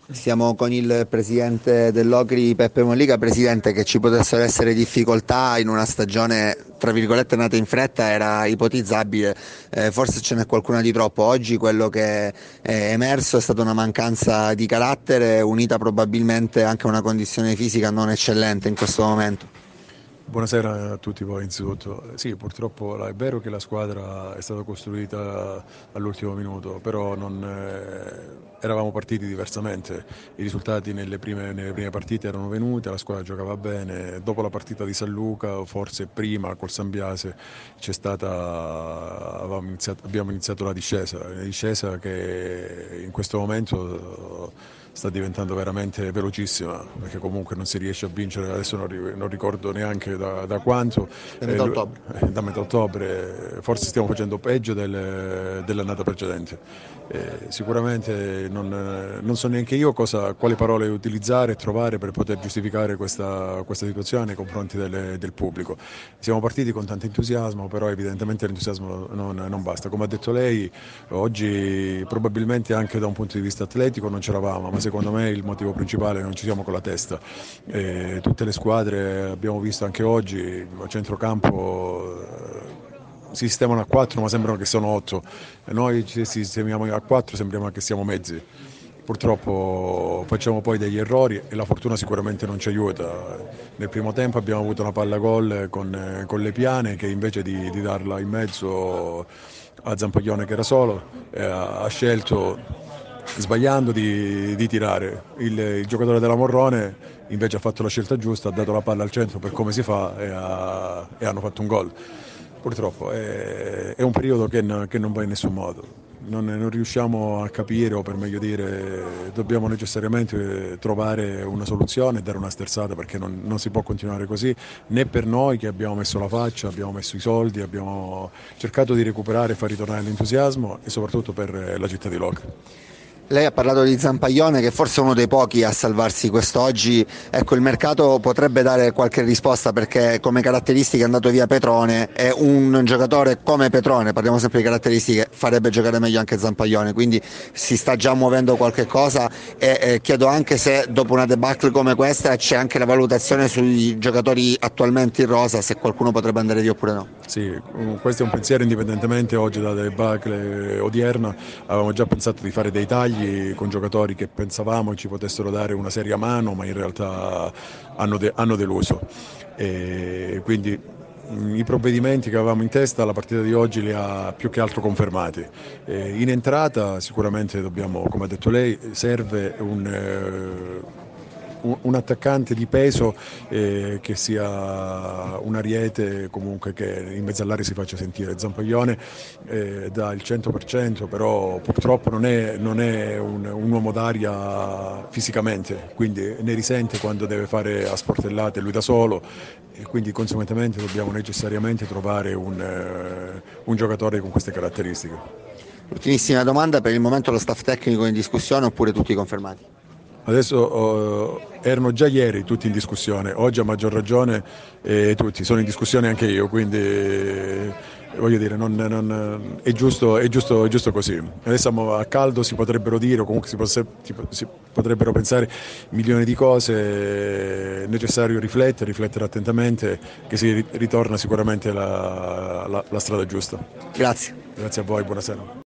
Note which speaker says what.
Speaker 1: Siamo con il presidente dell'Ocri, Peppe Mollica. Presidente, che ci potessero essere difficoltà in una stagione, tra virgolette, nata in fretta era ipotizzabile, forse ce n'è qualcuna di troppo. Oggi quello che è emerso è stata una mancanza di carattere, unita probabilmente anche a una condizione fisica non eccellente in questo momento.
Speaker 2: Buonasera a tutti voi innanzitutto. Sì, purtroppo è vero che la squadra è stata costruita all'ultimo minuto, però eravamo partiti diversamente. I risultati nelle prime partite erano venuti, la squadra giocava bene. Dopo la partita di San Luca, forse prima col Sambiase, abbiamo iniziato la discesa che in questo momento sta diventando veramente velocissima, perché comunque non si riesce a vincere, adesso non ricordo neanche da quanto,
Speaker 1: Da metà ottobre.
Speaker 2: da metà ottobre, forse stiamo facendo peggio dell'annata precedente. Sicuramente non so neanche io quali parole utilizzare e trovare per poter giustificare questa situazione nei confronti del pubblico. Siamo partiti con tanto entusiasmo, però evidentemente l'entusiasmo non basta. Come ha detto lei, oggi probabilmente anche da un punto di vista atletico non c'eravamo, ma secondo me il motivo principale è che non ci siamo con la testa. Tutte le squadre, abbiamo visto anche oggi, a centrocampo si sistemano a 4 ma sembrano che sono 8 e noi ci sistemiamo a 4 sembriamo che siamo mezzi. Purtroppo facciamo poi degli errori e la fortuna sicuramente non ci aiuta. Nel primo tempo abbiamo avuto una palla gol con le piane che invece di darla in mezzo a Zampaglione che era solo ha scelto sbagliando di tirare. Il giocatore della Morrone invece ha fatto la scelta giusta, ha dato la palla al centro per come si fa e hanno fatto un gol. Purtroppo è un periodo che non va in nessun modo. Non riusciamo a capire, o per meglio dire, dobbiamo necessariamente trovare una soluzione e dare una sterzata perché non si può continuare così, né per noi che abbiamo messo la faccia, abbiamo messo i soldi, abbiamo cercato di recuperare e far ritornare l'entusiasmo e soprattutto per la città di Locri.
Speaker 1: Lei ha parlato di Zampaglione, che forse è uno dei pochi a salvarsi quest'oggi. Ecco, il mercato potrebbe dare qualche risposta perché come caratteristiche è andato via Petrone e un giocatore come Petrone, parliamo sempre di caratteristiche, farebbe giocare meglio anche Zampaglione, quindi si sta già muovendo qualche cosa e chiedo anche se dopo una debacle come questa c'è anche la valutazione sui giocatori attualmente in rosa, se qualcuno potrebbe andare via oppure no.
Speaker 2: Sì, questo è un pensiero indipendentemente oggi dalla debacle odierna, avevamo già pensato di fare dei tagli con giocatori che pensavamo ci potessero dare una seria mano, ma in realtà hanno deluso. E quindi i provvedimenti che avevamo in testa la partita di oggi li ha più che altro confermati. In entrata sicuramente dobbiamo, come ha detto lei, serve un attaccante di peso che sia un ariete comunque che in mezzo all'area si faccia sentire. Zampaglione dà il 100%, però purtroppo non è un uomo d'aria fisicamente, quindi ne risente quando deve fare a sportellate lui da solo e quindi conseguentemente dobbiamo necessariamente trovare un giocatore con queste caratteristiche.
Speaker 1: Ultimissima domanda, per il momento lo staff tecnico è in discussione oppure tutti confermati?
Speaker 2: Adesso erano già ieri tutti in discussione, oggi a maggior ragione tutti, sono in discussione anche io, quindi voglio dire, è giusto così. Adesso siamo a caldo, si potrebbero dire, o comunque si potrebbero pensare milioni di cose, è necessario riflettere attentamente, che si ritorna sicuramente la strada giusta.
Speaker 1: Grazie.
Speaker 2: Grazie a voi, buonasera.